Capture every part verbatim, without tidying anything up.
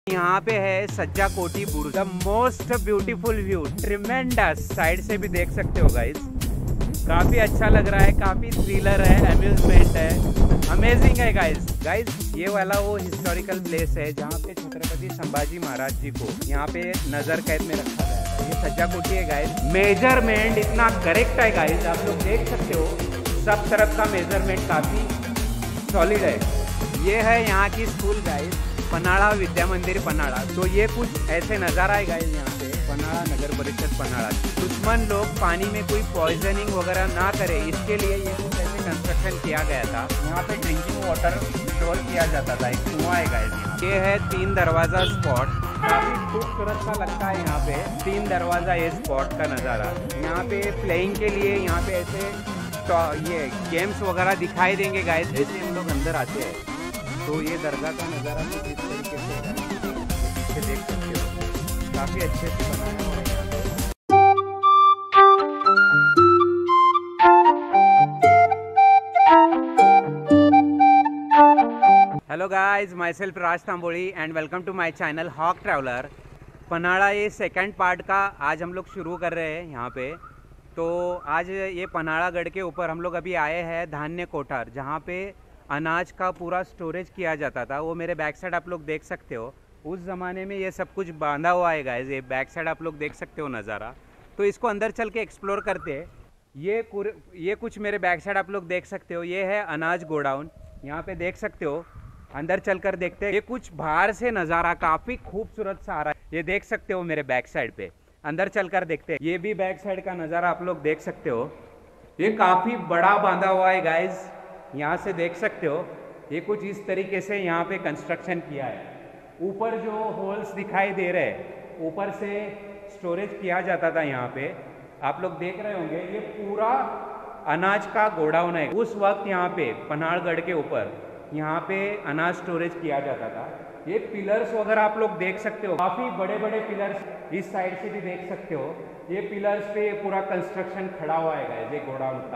यहाँ पे है Sajja Koti Burj, the most beautiful view, tremendous. Side से भी देख सकते हो गाइस, काफी अच्छा लग रहा है, काफी थ्रिलर है, अम्यूजमेंट है, अमेजिंग है गाइस। गाइस ये वाला वो हिस्टोरिकल प्लेस है जहाँ पे छत्रपति संभाजी महाराज जी को यहाँ पे नजर कैद में रखा गया था। ये सज्जा कोटी है गाइस। मेजरमेंट इतना करेक्ट है गाइस, आप लोग देख सकते हो, सब तरफ का मेजरमेंट काफी सॉलिड है। ये है यहाँ की स्कूल गाइस, पनाड़ा विद्या मंदिर पनाड़ा। तो ये कुछ ऐसे नज़ारा है गाइस यहाँ पे पनाड़ा नगर परिषद पनाड़ा। दुश्मन लोग पानी में कोई पॉइजनिंग वगैरह ना करे, इसके लिए ये कुछ ऐसे कंस्ट्रक्शन किया गया था। यहाँ पे ड्रिंकिंग वाटर स्टोर किया जाता था, एक कुआं है गाइस यहाँ। ये है तीन दरवाजा स्पॉट, काफी खूबसूरत सा लगता है यहाँ पे तीन दरवाजा ये स्पॉट का नज़ारा। यहाँ पे प्लेइंग के लिए यहाँ पे ऐसे तो ये गेम्स वगैरह दिखाई देंगे गाइस। जैसे हम लोग अंदर आते हैं तो ये दरगाह का नज़ारा कुछ इस तरीके से है, पीछे देख सकते हो, काफ़ी अच्छे से बनाया हुआ है। Hello guys, my self Raj Tamboli and welcome to my channel Hawk Traveller. Panhala ये सेकंड पार्ट का आज हम लोग शुरू कर रहे हैं यहाँ पे। तो आज ये पनाड़ागढ़ के ऊपर हम लोग अभी आए हैं धान्य कोठार, जहाँ पे अनाज का पूरा स्टोरेज किया जाता था। वो मेरे बैक साइड आप लोग देख सकते हो, उस ज़माने में ये सब कुछ बांधा हुआ है गाइस। ये बैक साइड आप लोग देख सकते हो नज़ारा। तो इसको अंदर चल के एक्सप्लोर करते हैं। ये ये कुछ मेरे बैक साइड आप लोग देख सकते हो, ये है अनाज गोडाउन, यहाँ पे देख सकते हो। अंदर चल कर देखते हैं। ये कुछ बाहर से नज़ारा काफ़ी खूबसूरत सा आ रहा है, ये देख सकते हो मेरे बैक साइड पे। अंदर चल कर देखते हैं। ये भी बैक साइड का नज़ारा आप लोग देख सकते हो, ये काफ़ी बड़ा बांधा हुआ है गाइस। यहाँ से देख सकते हो, ये कुछ इस तरीके से यहाँ पे कंस्ट्रक्शन किया है। ऊपर जो होल्स दिखाई दे रहे हैं, ऊपर से स्टोरेज किया जाता था यहाँ पे, आप लोग देख रहे होंगे। ये पूरा अनाज का गोडाउन है। उस वक्त यहाँ पे पनाड़गढ़ के ऊपर यहाँ पे अनाज स्टोरेज किया जाता था। ये पिलर्स वगैरह आप लोग देख सकते हो, काफ़ी बड़े बड़े पिलर्स, इस साइड से भी देख सकते हो। ये पिलर्स पे पूरा कंस्ट्रक्शन खड़ा हुआ है ये गोडाउन का,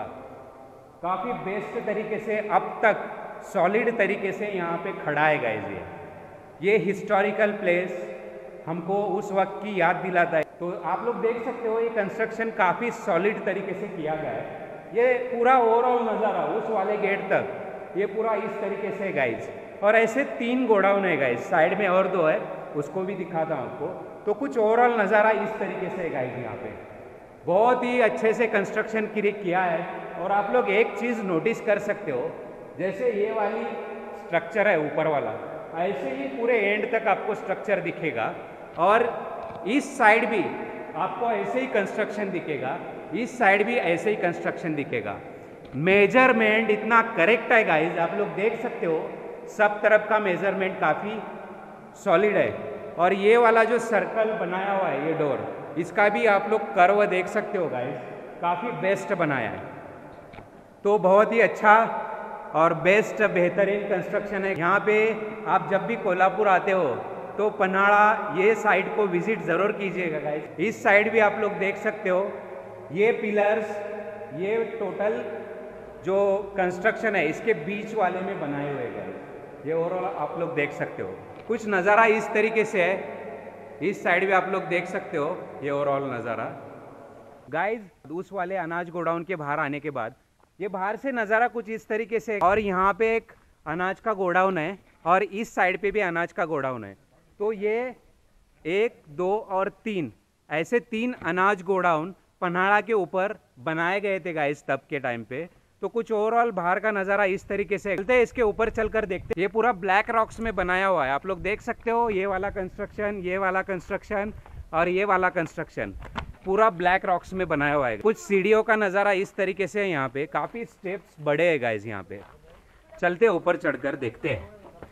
काफ़ी बेस्ट तरीके से अब तक सॉलिड तरीके से यहाँ पे खड़ा है गाइस। ये ये हिस्टोरिकल प्लेस हमको उस वक्त की याद दिलाता है। तो आप लोग देख सकते हो, ये कंस्ट्रक्शन काफ़ी सॉलिड तरीके से किया गया है। ये पूरा ओवरऑल नज़ारा उस वाले गेट तक ये पूरा इस तरीके से है गाइस। और ऐसे तीन गोडाउन है गाइस, साइड में और दो है, उसको भी दिखाता हूँ आपको। तो कुछ ओवरऑल नज़ारा इस तरीके से है गाइस। यहाँ पे बहुत ही अच्छे से कंस्ट्रक्शन किया है। और आप लोग एक चीज़ नोटिस कर सकते हो, जैसे ये वाली स्ट्रक्चर है ऊपर वाला, ऐसे ही पूरे एंड तक आपको स्ट्रक्चर दिखेगा। और इस साइड भी आपको ऐसे ही कंस्ट्रक्शन दिखेगा, इस साइड भी ऐसे ही कंस्ट्रक्शन दिखेगा। मेजरमेंट इतना करेक्ट है गाइस, आप लोग देख सकते हो, सब तरफ का मेजरमेंट काफ़ी सॉलिड है। और ये वाला जो सर्कल बनाया हुआ है, ये डोर, इसका भी आप लोग कर्व देख सकते हो गाइस, काफ़ी बेस्ट बनाया है। तो बहुत ही अच्छा और बेस्ट बेहतरीन कंस्ट्रक्शन है। यहाँ पे आप जब भी कोल्हापुर आते हो तो पनाड़ा ये साइड को विजिट ज़रूर कीजिएगा गाइस। इस साइड भी आप लोग देख सकते हो, ये पिलर्स, ये टोटल जो कंस्ट्रक्शन है इसके बीच वाले में बनाए हुए गाइस। ये ओवरऑल आप लोग देख सकते हो, कुछ नज़ारा इस तरीके से है। इस साइड भी आप लोग देख सकते हो ये ओवरऑल नज़ारा गाइस। उस वाले अनाज गोडाउन के बाहर आने के बाद ये बाहर से नज़ारा कुछ इस तरीके से। और यहाँ पे एक अनाज का गोडाउन है और इस साइड पे भी अनाज का गोडाउन है। तो ये एक, दो और तीन, ऐसे तीन अनाज गोडाउन पनाड़ा के ऊपर बनाए गए थे गाइस तब के टाइम पे। तो कुछ ओवरऑल बाहर का नज़ारा इस तरीके से। चलते हैं इसके ऊपर चलकर देखते हैं। ये पूरा ब्लैक रॉक्स में बनाया हुआ है, आप लोग देख सकते हो। ये वाला कंस्ट्रक्शन, ये वाला कंस्ट्रक्शन और ये वाला कंस्ट्रक्शन पूरा ब्लैक रॉक्स में बनाया हुआ है। कुछ सीढ़ियों का नज़ारा इस तरीके से है। यहाँ पे काफ़ी स्टेप्स बड़े हैं गाइस। यहाँ पे चलते ऊपर चढ़कर देखते हैं।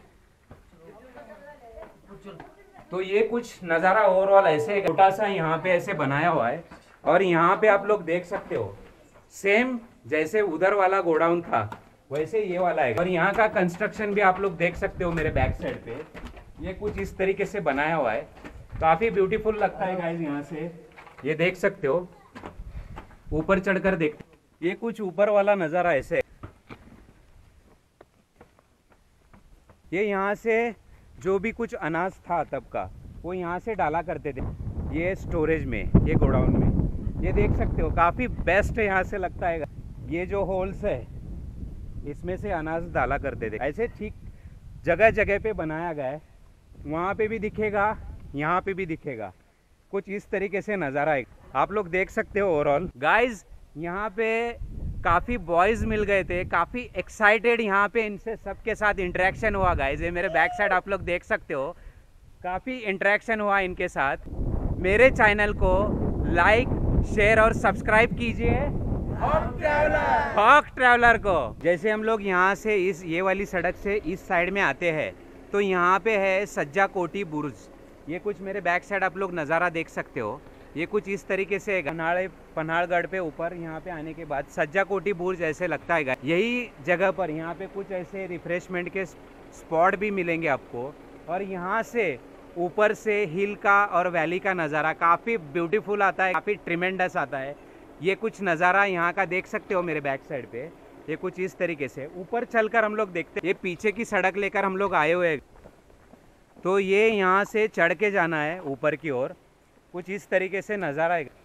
तो ये कुछ नज़ारा ओवरऑल ऐसे छोटा सा यहाँ पे ऐसे बनाया हुआ है। और यहाँ पे आप लोग देख सकते हो, सेम जैसे उधर वाला गोडाउन था वैसे ये वाला है। और यहाँ का कंस्ट्रक्शन भी आप लोग देख सकते हो मेरे बैक साइड पे, ये कुछ इस तरीके से बनाया हुआ है, काफ़ी ब्यूटीफुल लगता है गाइस। यहाँ से ये देख सकते हो, ऊपर चढ़कर देखते। ये कुछ ऊपर वाला नज़ारा ऐसे, ये यहाँ से जो भी कुछ अनाज था तब का वो यहाँ से डाला करते थे, ये स्टोरेज में, ये गोडाउन में। ये देख सकते हो काफ़ी बेस्ट यहाँ से लगता है। ये जो होल्स है इसमें से अनाज डाला करते थे। ऐसे ठीक जगह जगह पे बनाया गया है, वहाँ पे भी दिखेगा, यहाँ पे भी दिखेगा। कुछ इस तरीके से नज़ारा है, आप लोग देख सकते हो। ओवरऑल गाइज यहाँ पे काफ़ी बॉयज़ मिल गए थे, काफ़ी एक्साइटेड यहाँ पे इनसे सबके साथ इंटरेक्शन हुआ। गाइज ये मेरे बैक साइड आप लोग देख सकते हो, काफ़ी इंटरेक्शन हुआ इनके साथ। मेरे चैनल को लाइक शेयर और सब्सक्राइब कीजिए हॉक ट्रैवलर हॉक ट्रैवलर को। जैसे हम लोग यहाँ से इस ये वाली सड़क से इस साइड में आते हैं तो यहाँ पे है सज्जा कोटी बुर्ज। ये कुछ मेरे बैक साइड आप लोग नज़ारा देख सकते हो, ये कुछ इस तरीके से पन्हाड़े पन्हाड़गढ़ पे ऊपर यहाँ पे आने के बाद सज्जा कोटी बुर्ज ऐसे लगता है। यही जगह पर यहाँ पे कुछ ऐसे रिफ्रेशमेंट के स्पॉट भी मिलेंगे आपको। और यहाँ से ऊपर से हिल का और वैली का नज़ारा काफ़ी ब्यूटीफुल आता है, काफ़ी ट्रिमेंडस आता है। ये कुछ नज़ारा यहाँ का देख सकते हो मेरे बैक साइड पे, ये कुछ इस तरीके से। ऊपर चलकर हम लोग देखते हैं, ये पीछे की सड़क लेकर हम लोग आए हुए हैं, तो ये यहाँ से चढ़ के जाना है ऊपर की ओर। कुछ इस तरीके से नज़ारा है,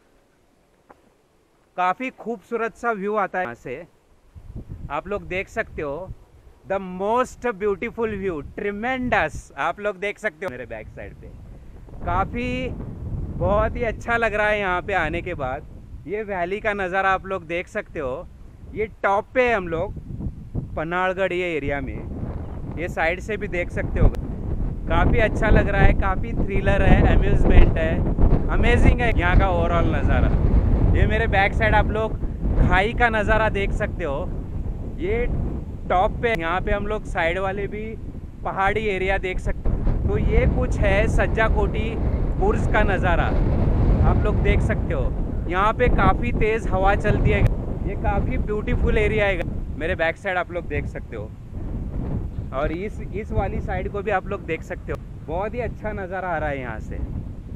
काफ़ी खूबसूरत सा व्यू आता है यहाँ से, आप लोग देख सकते हो। The most beautiful view, tremendous, आप लोग देख सकते हो मेरे बैक साइड पे। काफ़ी बहुत ही अच्छा लग रहा है यहाँ पे आने के बाद। ये वैली का नज़ारा आप लोग देख सकते हो, ये टॉप पे है हम लोग पन्हाड़गढ़ ये एरिया में, ये साइड से भी देख सकते हो। काफ़ी अच्छा लग रहा है, काफ़ी थ्रिलर है, अम्यूज़मेंट है, अमेजिंग है यहाँ का ओवरऑल नज़ारा। ये मेरे बैक साइड आप लोग खाई का नज़ारा देख सकते हो, ये टॉप पे। यहाँ पे हम लोग साइड वाले भी पहाड़ी एरिया देख सकते हो। तो ये कुछ है सज्जा कोटी बुर्ज का नज़ारा, आप लोग देख सकते हो। यहाँ पे काफ़ी तेज़ हवा चलती है, ये काफ़ी ब्यूटीफुल एरिया है मेरे बैक साइड आप लोग देख सकते हो। और इस इस वाली साइड को भी आप लोग देख सकते हो, बहुत ही अच्छा नज़ारा आ रहा है यहाँ से।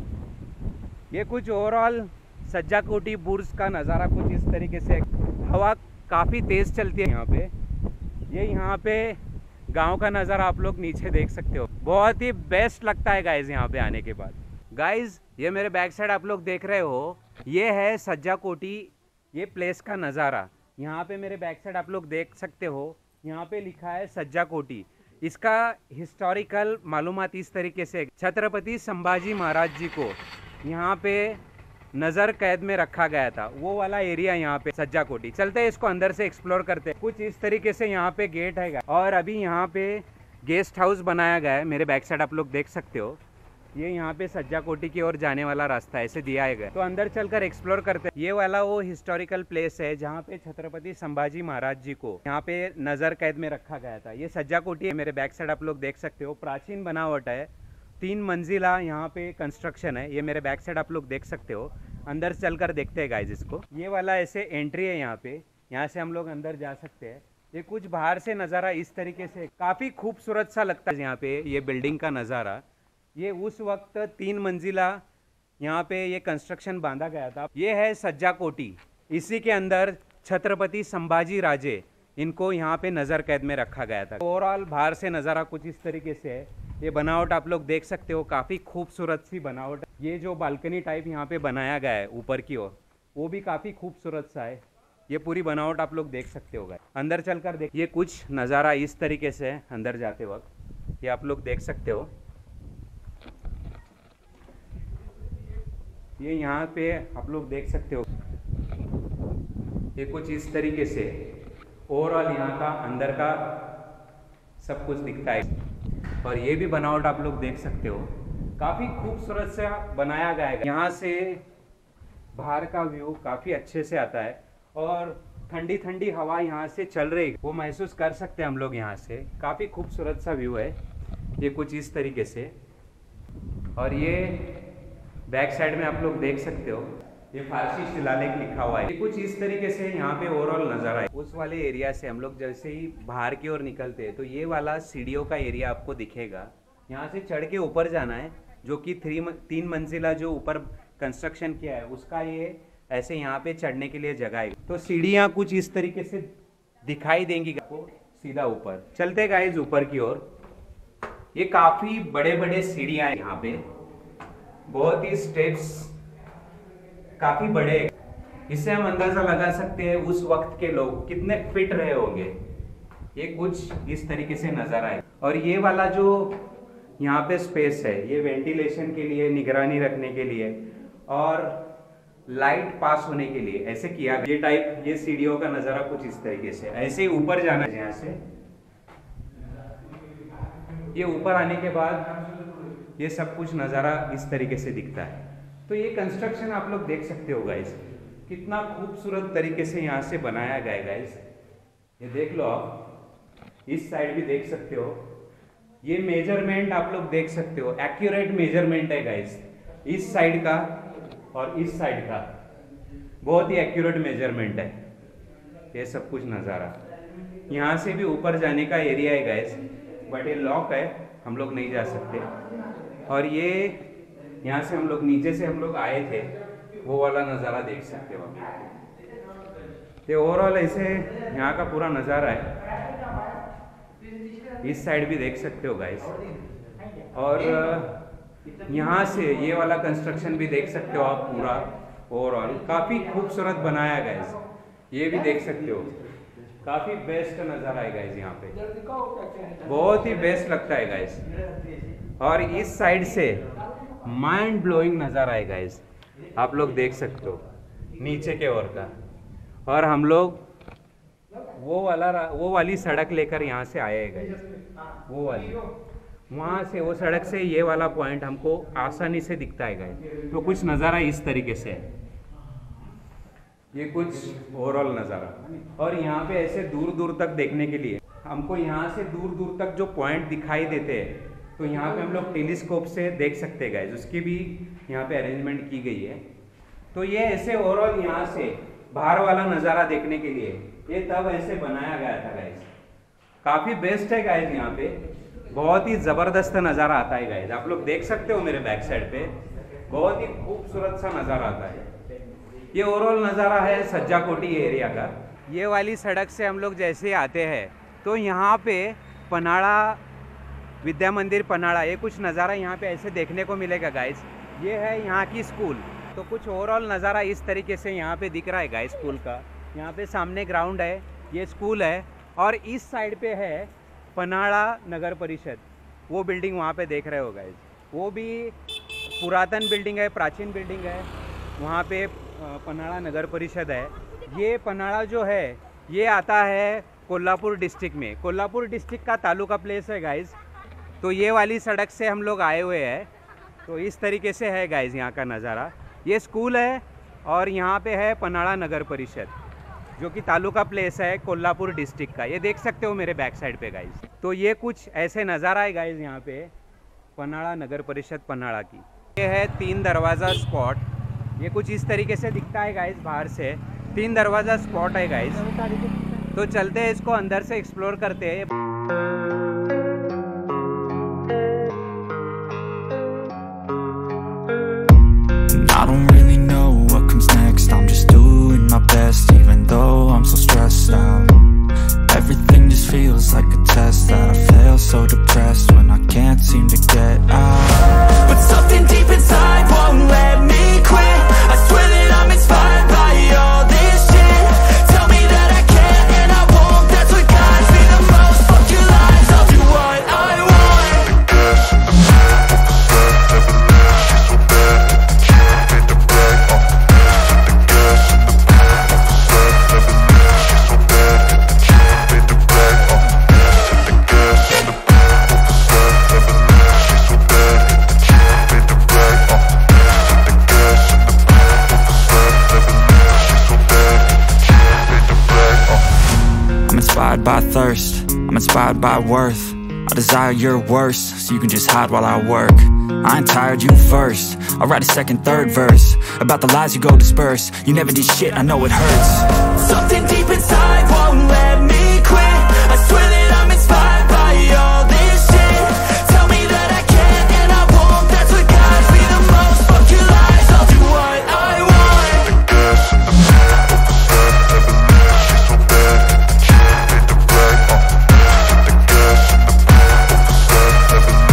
ये कुछ ओवरऑल सज्जा कोटी बुर्ज का नज़ारा कुछ इस तरीके से। हवा काफ़ी तेज़ चलती है यहाँ पे। ये यहाँ पे गांव का नज़ारा आप लोग नीचे देख सकते हो, बहुत ही बेस्ट लगता है गाइज यहाँ पे आने के बाद। गाइज ये मेरे बैक साइड आप लोग देख रहे हो, ये है सज्जा कोटी, ये प्लेस का नज़ारा। यहाँ पे मेरे बैक साइड आप लोग देख सकते हो, यहाँ पे लिखा है सज्जा कोटी। इसका हिस्टोरिकल मालूमात इस तरीके से, छत्रपति संभाजी महाराज जी को यहाँ पे नज़र कैद में रखा गया था, वो वाला एरिया यहाँ पे सज्जा कोटी। चलते हैं इसको अंदर से एक्सप्लोर करते हैं। कुछ इस तरीके से यहाँ पे गेट है और अभी यहाँ पे गेस्ट हाउस बनाया गया है, मेरे बैक साइड आप लोग देख सकते हो। ये यहाँ पे सज्जा कोटी की ओर जाने वाला रास्ता ऐसे दिया है गया, तो अंदर चलकर एक्सप्लोर करते हैं। ये वाला वो हिस्टोरिकल प्लेस है जहाँ पे छत्रपति संभाजी महाराज जी को यहाँ पे नजर कैद में रखा गया था। ये सज्जा कोटी है, मेरे बैक साइड आप लोग देख सकते हो। प्राचीन बनावट है, तीन मंजिला यहाँ पे कंस्ट्रक्शन है, ये मेरे बैक साइड आप लोग देख सकते हो। अंदर चलकर देखते हैं गाइज इसको। ये वाला ऐसे एंट्री है यहाँ पे, यहाँ से हम लोग अंदर जा सकते हैं। ये कुछ बाहर से नज़ारा इस तरीके से, काफ़ी खूबसूरत सा लगता है यहाँ पे ये बिल्डिंग का नज़ारा। ये उस वक्त तीन मंजिला यहाँ पे ये कंस्ट्रक्शन बांधा गया था। ये है सज्जा कोटी, इसी के अंदर छत्रपति संभाजी राजे, इनको यहाँ पे नज़र कैद में रखा गया था। ओवरऑल बाहर से नज़ारा कुछ इस तरीके से है। ये बनावट आप लोग देख सकते हो, काफ़ी खूबसूरत सी बनावट। ये जो बालकनी टाइप यहाँ पे बनाया गया है ऊपर की ओर, वो भी काफ़ी खूबसूरत सा है। ये पूरी बनावट आप लोग देख सकते हो। अंदर चलकर देख, ये कुछ नज़ारा इस तरीके से है अंदर जाते वक्त, ये आप लोग देख सकते हो। ये यहाँ पे आप लोग देख सकते हो, ये कुछ इस तरीके से ओवरऑल यहाँ का अंदर का सब कुछ दिखता है। और ये भी बनावट आप लोग देख सकते हो, काफ़ी खूबसूरत से बनाया गया है। यहाँ से बाहर का व्यू काफ़ी अच्छे से आता है और ठंडी ठंडी हवा यहाँ से चल रही, वो महसूस कर सकते हैं हम लोग यहाँ से। काफ़ी खूबसूरत सा व्यू है ये कुछ इस तरीके से। और ये बैक साइड में आप लोग देख सकते हो, ये फारसी शिलालेख लिखा हुआ है। ये कुछ इस तरीके से यहाँ पे ओवरऑल नज़ारा है। उस वाले एरिया से हम लोग जैसे ही बाहर की ओर निकलते हैं तो ये वाला सीढ़ियों का एरिया आपको दिखेगा। यहाँ से चढ़ के ऊपर जाना है, जो कि थ्री तीन मंजिला जो ऊपर कंस्ट्रक्शन किया है उसका ये ऐसे यहाँ पे चढ़ने के लिए जगह है। तो सीढ़ियाँ कुछ इस तरीके से दिखाई देंगी आपको सीधा ऊपर। चलते गाइस ऊपर की ओर। ये काफी बड़े बड़े सीढ़ियां हैं यहाँ पे, बहुत ही स्टेप्स काफी बड़े। इससे हम अंदाजा लगा सकते हैं उस वक्त के लोग कितने फिट रहे होंगे। ये कुछ इस तरीके से नजर आए। और ये वाला जो यहाँ पे स्पेस है, ये वेंटिलेशन के लिए, निगरानी रखने के लिए और लाइट पास होने के लिए ऐसे किया। ये टाइप ये सीढ़ियों का नजारा कुछ इस तरीके से, ऐसे ऊपर जाना है। यहाँ से ये ऊपर आने के बाद ये सब कुछ नज़ारा इस तरीके से दिखता है। तो ये कंस्ट्रक्शन आप लोग देख सकते हो गाइस, कितना खूबसूरत तरीके से यहाँ से बनाया गया है गाइस। ये देख लो आप, इस साइड भी देख सकते हो। ये मेजरमेंट आप लोग देख सकते हो, एक्यूरेट मेजरमेंट है गाइस, इस साइड का और इस साइड का बहुत ही एक्यूरेट मेजरमेंट है। ये सब कुछ नज़ारा, यहाँ से भी ऊपर जाने का एरिया है गाइस, बट ये लॉक है, हम लोग नहीं जा सकते। और ये यहाँ से हम लोग नीचे से हम लोग आए थे, वो वाला नज़ारा देख सकते हो। ये ओवरऑल ऐसे यहाँ का पूरा नज़ारा है। इस साइड भी देख सकते हो गाइस। और यहाँ से ये वाला कंस्ट्रक्शन भी देख सकते हो आप पूरा। ओवरऑल काफ़ी खूबसूरत बनाया गाइस, ये भी देख सकते हो। काफ़ी बेस्ट नज़ारा है गाइस, यहाँ पे बहुत ही बेस्ट लगता है गाइस। और इस साइड से माइंड ब्लोइंग नज़ारा है गाइस, आप लोग देख सकते हो नीचे के ओर का। और हम लोग वो वाला वो वाली सड़क लेकर यहाँ से आए हैं गाइस, वो वाली वहाँ से, वो सड़क से ये वाला पॉइंट हमको आसानी से दिखता है गाइस। तो कुछ नज़ारा इस तरीके से है, ये कुछ ओवरऑल नज़ारा। और यहाँ पे ऐसे दूर दूर तक देखने के लिए हमको यहाँ से दूर दूर तक जो पॉइंट दिखाई देते हैं, तो यहाँ पे हम लोग टेलीस्कोप से देख सकते हैं गाइस, उसकी भी यहाँ पे अरेंजमेंट की गई है। तो ये ऐसे ओवरऑल यहाँ से बाहर वाला नज़ारा देखने के लिए ये तब ऐसे बनाया गया था गाइस। काफ़ी बेस्ट है गाइस, यहाँ पे बहुत ही ज़बरदस्त नज़ारा आता है गाइस। आप लोग देख सकते हो मेरे बैक साइड पे बहुत ही खूबसूरत सा नज़ारा आता है। ये ओवरऑल नज़ारा है सज्जा कोटी एरिया का। ये वाली सड़क से हम लोग जैसे ही आते हैं तो यहाँ पे पनाड़ा विद्या मंदिर पनाड़ा, ये कुछ नज़ारा यहाँ पे ऐसे देखने को मिलेगा गाइस। ये है यहाँ की स्कूल। तो कुछ ओवरऑल नज़ारा इस तरीके से यहाँ पे दिख रहा है गाइस स्कूल का। यहाँ पे सामने ग्राउंड है, ये स्कूल है। और इस साइड पे है पनाड़ा नगर परिषद, वो बिल्डिंग वहाँ पे देख रहे हो गाइस, वो भी पुरातन बिल्डिंग है, प्राचीन बिल्डिंग है। वहाँ पे पनाड़ा नगर परिषद है। ये पनाड़ा जो है ये आता है कोल्हापुर डिस्ट्रिक्ट में, कोल्हापुर डिस्ट्रिक्ट का तालुका प्लेस है गाइस। तो ये वाली सड़क से हम लोग आए हुए हैं। तो इस तरीके से है गाइस यहाँ का नज़ारा। ये स्कूल है और यहाँ पे है पनाड़ा नगर परिषद, जो कि तालुका प्लेस है कोल्हापुर डिस्ट्रिक्ट का। ये देख सकते हो मेरे बैक साइड पे गाइस। तो ये कुछ ऐसे नज़ारा है गाइस यहाँ पे पनाड़ा नगर परिषद पनाड़ा की। ये है तीन दरवाज़ा स्पॉट, ये कुछ इस तरीके से दिखता है गाइस बाहर से। तीन दरवाज़ा स्पॉट है गाइस। तो चलते हैं, इसको अंदर से एक्सप्लोर करते हैं। I don't really know what comes next. I'm just doing my best, even though I'm so stressed out. Everything just feels like a test that I fail, so depressed when I can't seem to get out. But something deep inside won't let me quit. I swear that I'm inspired by all this shit. Tell me that I can't and I won't. That's what guides me the most. Fuck your lies, I'll do what I want. The gas in the back of the set, never left. She's so bad that the can't hit the back. Uh, the gas in the back of the set, never left. She's so bad that the can't hit the back. Uh, the gas in the back of the set, never left. She's so bad that the can't hit the back. Uh, the gas in the back of the set, never left. She's so bad that the can't hit the back. Uh, I'm inspired by thirst, I'm inspired by worth. I desire your worst, so you can just hide while I work. I ain't tired, you first. I'll write a second, third verse about the lies you go disperse. You never did shit, I know it hurts. Something deep inside won't let me quit. I swear that I'm inspired by all this shit. Tell me that I can't and I won't. That's what guides me the most. Fuck your lies, I'll do what I want. The gas in the back of the set, never left. She's so bad that the can't hit the back. Uh, the gas in the back of the set, never left.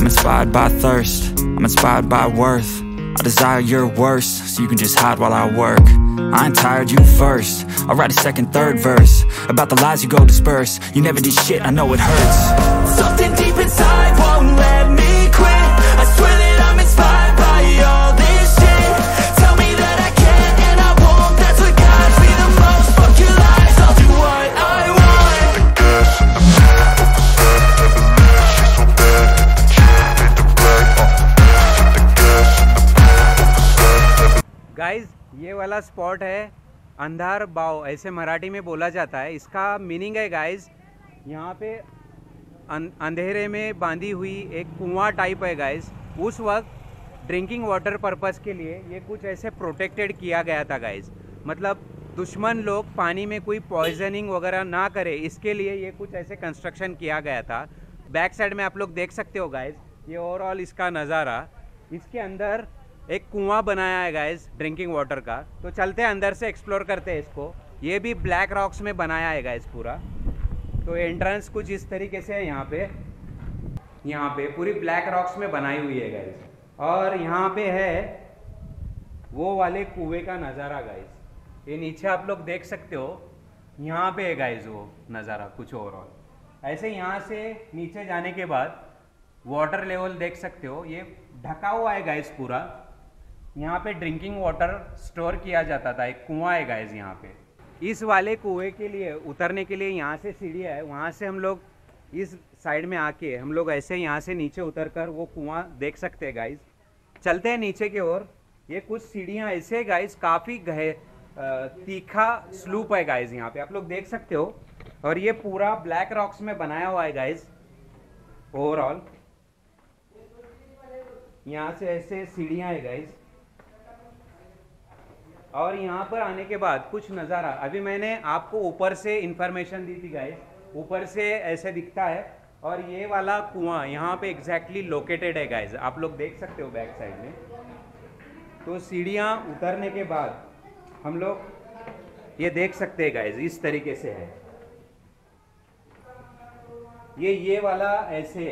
I'm inspired by thirst, I'm inspired by worth. I desire your worst, so you can just hide while I work. I ain't tired, you first. I'll write a second, third verse about the lies you go disperse. You never did shit, I know it hurts. Something deep inside won't let me quit. I swear that I'm inspired by all this shit. Tell me that I can't and I won't. That's what guides me the most. Fuck your lies, I'll do what I want. The gas in the back of the set. Never leave, she's so bad. Can't hit the black. Uh, the gas in the back of the set. Guys ये वाला spot है अंधार बाव, ऐसे मराठी में बोला जाता है। इसका मीनिंग है गाइज यहाँ पे अंधेरे में बांधी हुई एक कुआं टाइप है गाइज। उस वक्त ड्रिंकिंग वाटर पर्पस के लिए ये कुछ ऐसे प्रोटेक्टेड किया गया था गाइज। मतलब दुश्मन लोग पानी में कोई पॉइजनिंग वगैरह ना करे, इसके लिए ये कुछ ऐसे कंस्ट्रक्शन किया गया था। बैक साइड में आप लोग देख सकते हो गाइज, ये ओवरऑल इसका नज़ारा। इसके अंदर एक कुआं बनाया है गाइज ड्रिंकिंग वाटर का। तो चलते हैं अंदर से एक्सप्लोर करते हैं इसको। ये भी ब्लैक रॉक्स में बनाया है गाइज पूरा। तो एंट्रेंस कुछ इस तरीके से है। यहाँ पे यहाँ पे पूरी ब्लैक रॉक्स में बनाई हुई है गाइज। और यहाँ पे है वो वाले कुएं का नज़ारा गाइज। ये नीचे आप लोग देख सकते हो, यहाँ पे है गाइज वो नज़ारा कुछ ओवरऑल ऐसे। यहाँ से नीचे जाने के बाद वाटर लेवल देख सकते हो, ये ढका हुआ है गाइज पूरा। यहाँ पे ड्रिंकिंग वाटर स्टोर किया जाता था। एक कुआं है गाइज यहाँ पे। इस वाले कुएं के लिए उतरने के लिए यहाँ से सीढ़ियाँ है, वहाँ से हम लोग इस साइड में आके हम लोग ऐसे यहाँ से नीचे उतरकर वो कुआं देख सकते हैं गाइज। चलते हैं नीचे की ओर। ये कुछ सीढ़ियाँ ऐसे गाइज, काफ़ी गहे तीखा स्लूप है गाइज, यहाँ पे आप लोग देख सकते हो। और ये पूरा ब्लैक रॉक्स में बनाया हुआ है गाइज ओवरऑल। यहाँ से ऐसे सीढ़ियाँ है गाइज। और यहाँ पर आने के बाद कुछ नज़ारा, अभी मैंने आपको ऊपर से इंफॉर्मेशन दी थी गाइज, ऊपर से ऐसे दिखता है। और ये वाला कुआं यहाँ पे एग्जैक्टली लोकेटेड है गाइज, आप लोग देख सकते हो बैक साइड में। तो सीढ़ियाँ उतरने के बाद हम लोग ये देख सकते हैं गाइज, इस तरीके से है ये ये वाला ऐसे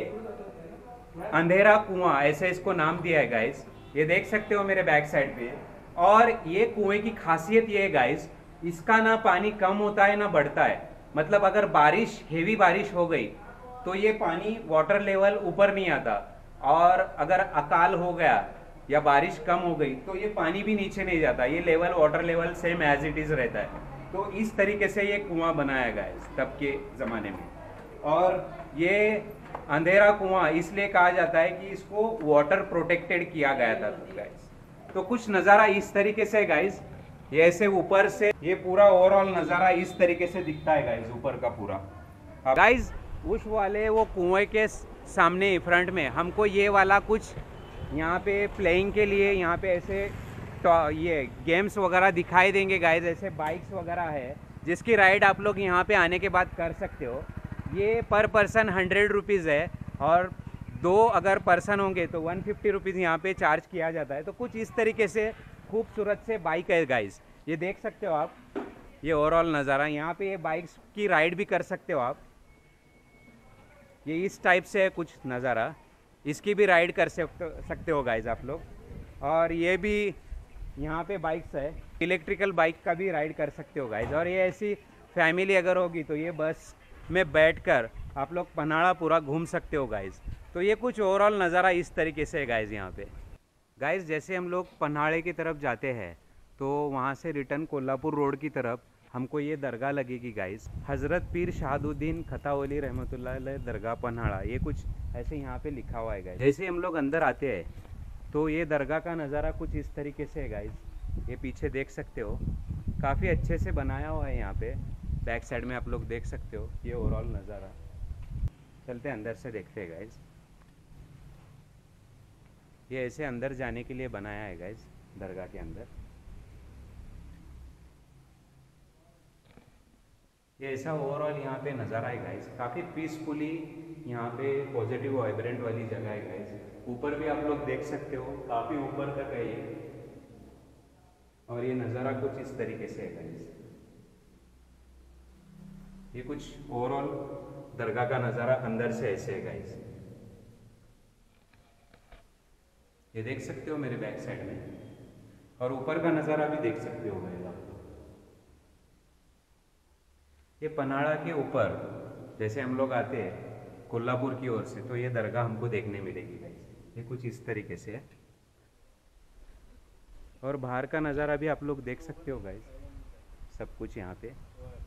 अंधेरा कुआं, ऐसे इसको नाम दिया है गाइज। ये देख सकते हो मेरे बैक साइड पे। और ये कुएं की खासियत ये है गाइज, इसका ना पानी कम होता है ना बढ़ता है। मतलब अगर बारिश, हेवी बारिश हो गई तो ये पानी वाटर लेवल ऊपर नहीं आता, और अगर अकाल हो गया या बारिश कम हो गई तो ये पानी भी नीचे नहीं जाता। ये level, water level same as it is रहता है। तो इस तरीके से ये कुआं बनाया गाइज तब के ज़माने में। और ये अंधेरा कुआं इसलिए कहा जाता है कि इसको वाटर प्रोटेक्टेड किया गया था गाइज। तो कुछ नज़ारा इस तरीके से गाइज, ये ऐसे ऊपर से ये पूरा ओवरऑल नज़ारा इस तरीके से दिखता है गाइज, ऊपर का पूरा। गाइज उस वाले वो कुएं के सामने फ्रंट में हमको ये वाला कुछ यहाँ पे प्लेइंग के लिए यहाँ पे ऐसे ये गेम्स वगैरह दिखाई देंगे गाइज। ऐसे बाइक्स वगैरह है जिसकी राइड आप लोग यहाँ पे आने के बाद कर सकते हो। ये पर पर्सन हंड्रेड रुपीज़ है, और दो अगर पर्सन होंगे तो वन फिफ्टी रुपीज़ यहाँ पे चार्ज किया जाता है। तो कुछ इस तरीके से खूबसूरत से बाइक है गाइज, ये देख सकते हो आप। ये ओवरऑल नज़ारा यहाँ पे, ये बाइक्स की राइड भी कर सकते हो आप। ये इस टाइप से है कुछ नज़ारा, इसकी भी राइड कर सकते हो गाइज आप लोग। और ये भी यहाँ पे बाइक्स है, इलेक्ट्रिकल बाइक का भी राइड कर सकते हो गाइज। और ये ऐसी फैमिली अगर होगी तो ये बस में बैठकर आप लोग पन्हाड़ा पूरा घूम सकते हो गाइज। तो ये कुछ ओवरऑल नज़ारा इस तरीके से है गाइज यहाँ पे। गाइज जैसे हम लोग पन्हाड़े की तरफ जाते हैं तो वहाँ से रिटर्न कोल्हापुर रोड की तरफ हमको ये दरगाह लगेगी गाइज, हज़रत पीर शहाबुद्दीन खतावली रहमतुल्लाह अलैह दरगाह पन्हाड़ा। ये कुछ ऐसे यहाँ पे लिखा हुआ है गाइज। जैसे हम लोग अंदर आते हैं तो ये दरगाह का नज़ारा कुछ इस तरीके से है गाइज। ये पीछे देख सकते हो, काफ़ी अच्छे से बनाया हुआ है यहाँ पे। बैक साइड में आप लोग देख सकते हो ये ओवरऑल नज़ारा। चलते अंदर से देखते हैं गाइज। ये ऐसे अंदर जाने के लिए बनाया है गाइज दरगाह के अंदर। ये ऐसा ओवरऑल यहाँ पे नज़ारा है गाइज, काफ़ी पीसफुली यहाँ पे पॉजिटिव वाइब्रेंट वाली जगह है गाइज। ऊपर भी आप लोग देख सकते हो, काफ़ी ऊपर तक है ये। और ये नज़ारा कुछ इस तरीके से है गाइज। ये कुछ ओवरऑल दरगाह का नज़ारा अंदर से ऐसे है गाइज। ये देख सकते हो मेरे बैक साइड में, और ऊपर का नज़ारा भी देख सकते हो गाइस आप लोग। ये पनाड़ा के ऊपर जैसे हम लोग आते हैं कोल्हापुर की ओर से, तो ये दरगाह हमको देखने मिलेगी गाइस। ये कुछ इस तरीके से है, और बाहर का नज़ारा भी आप लोग देख सकते हो गाइस, सब कुछ यहाँ पे।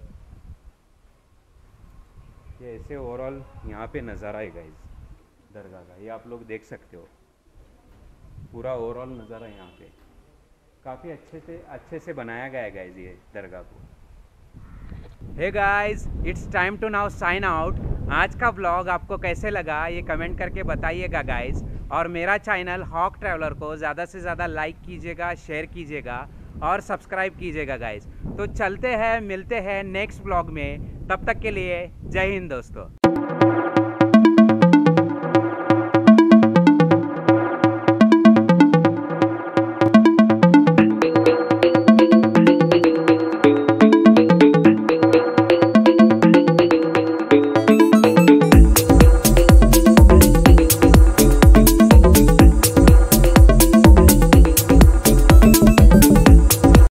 ये ऐसे ओवरऑल यहाँ पे नज़ारा है गाइस दरगाह का, ये आप लोग देख सकते हो पूरा ओवरऑल नज़ारा यहाँ पे। काफ़ी अच्छे से अच्छे से बनाया गया है गाइस ये दरगाह को। Hey guys, it's time to now sign out. आज का व्लॉग आपको कैसे लगा ये कमेंट करके बताइएगा गाइस, और मेरा चैनल हॉक ट्रैवलर को ज़्यादा से ज़्यादा लाइक कीजिएगा, शेयर कीजिएगा और सब्सक्राइब कीजिएगा गाइस। तो चलते हैं, मिलते हैं नेक्स्ट व्लॉग में, तब तक के लिए जय हिंद दोस्तों।